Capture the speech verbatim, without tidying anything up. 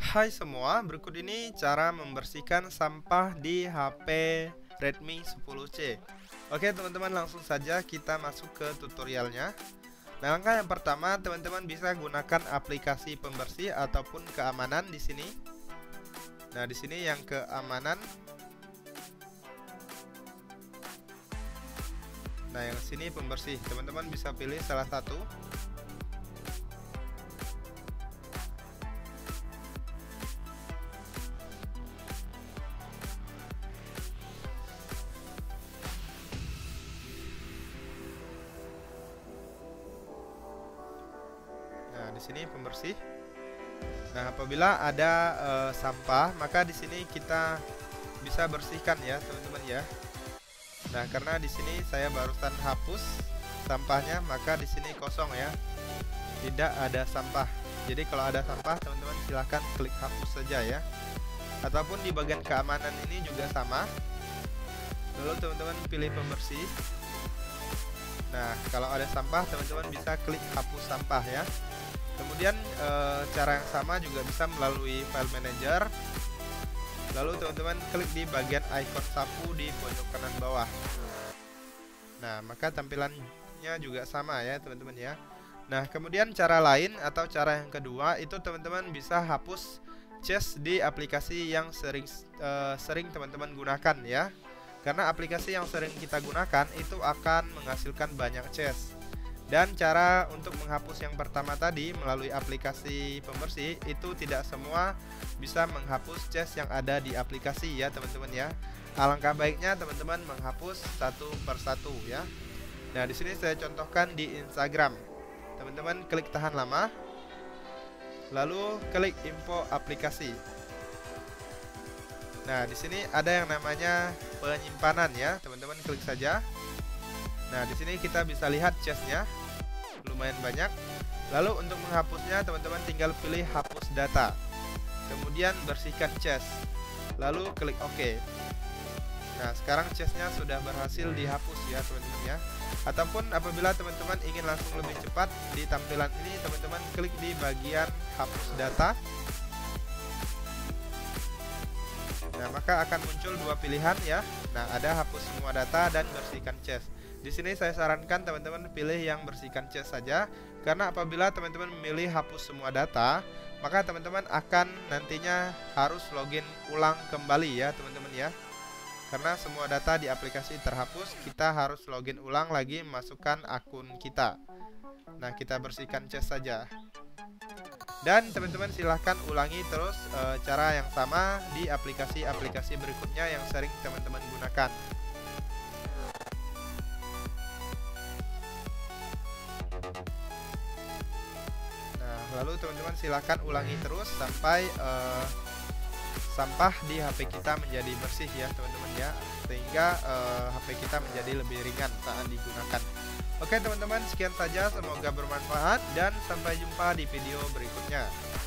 Hai semua, berikut ini cara membersihkan sampah di H P Redmi sepuluh C. Oke teman-teman, langsung saja kita masuk ke tutorialnya. Nah, langkah yang pertama, teman-teman bisa gunakan aplikasi pembersih ataupun keamanan di sini. Nah, di sini yang keamanan. Nah, yang sini pembersih. Teman-teman bisa pilih salah satu. Nah, di sini pembersih. Nah, apabila ada e, sampah, maka di sini kita bisa bersihkan ya, teman-teman ya. Nah, karena di sini saya barusan hapus sampahnya, maka di sini kosong ya. Tidak ada sampah. Jadi kalau ada sampah, teman-teman silahkan klik hapus saja ya. Ataupun di bagian keamanan ini juga sama. Lalu teman-teman pilih pembersih. Nah, kalau ada sampah, teman-teman bisa klik hapus sampah ya. Kemudian e, cara yang sama juga bisa melalui file manager. Lalu teman-teman klik di bagian icon sapu di pojok kanan bawah. Nah, maka tampilannya juga sama ya teman-teman ya. Nah, kemudian cara lain atau cara yang kedua itu teman-teman bisa hapus cache di aplikasi yang sering e, sering teman-teman gunakan ya. Karena aplikasi yang sering kita gunakan itu akan menghasilkan banyak cache. Dan cara untuk menghapus yang pertama tadi melalui aplikasi pembersih itu tidak semua bisa menghapus cache yang ada di aplikasi ya teman-teman ya. Alangkah baiknya teman-teman menghapus satu persatu ya. Nah, di sini saya contohkan di Instagram. Teman-teman klik tahan lama, lalu klik info aplikasi. Nah, di sini ada yang namanya penyimpanan ya, teman-teman klik saja. Nah, di sini kita bisa lihat cache-nya lumayan banyak. Lalu untuk menghapusnya teman-teman tinggal pilih hapus data. Kemudian bersihkan cache. Lalu klik OK. Nah, sekarang cache-nya sudah berhasil dihapus ya, teman-teman ya. Ataupun apabila teman-teman ingin langsung lebih cepat di tampilan ini, teman-teman klik di bagian hapus data. Nah, maka akan muncul dua pilihan ya. Nah, ada hapus semua data dan bersihkan cache. Di sini saya sarankan teman-teman pilih yang bersihkan cache saja, karena apabila teman-teman memilih hapus semua data, maka teman-teman akan nantinya harus login ulang kembali ya, teman-teman ya. Karena semua data di aplikasi terhapus, kita harus login ulang lagi memasukkan akun kita. Nah, kita bersihkan cache saja. Dan teman-teman silahkan ulangi terus e, cara yang sama di aplikasi-aplikasi berikutnya yang sering teman-teman gunakan. Nah, lalu teman-teman silahkan ulangi terus sampai e, sampah di H P kita menjadi bersih ya teman-teman ya, sehingga e, H P kita menjadi lebih ringan saat digunakan. Oke teman-teman, sekian saja, semoga bermanfaat dan sampai jumpa di video berikutnya.